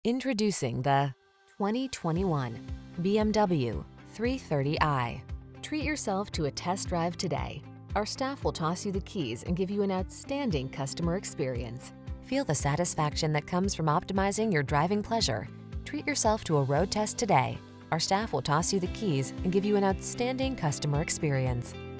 Introducing the 2021 BMW 330i. Treat yourself to a test drive today. Our staff will toss you the keys and give you an outstanding customer experience. Feel the satisfaction that comes from optimizing your driving pleasure. Treat yourself to a road test today. Our staff will toss you the keys and give you an outstanding customer experience.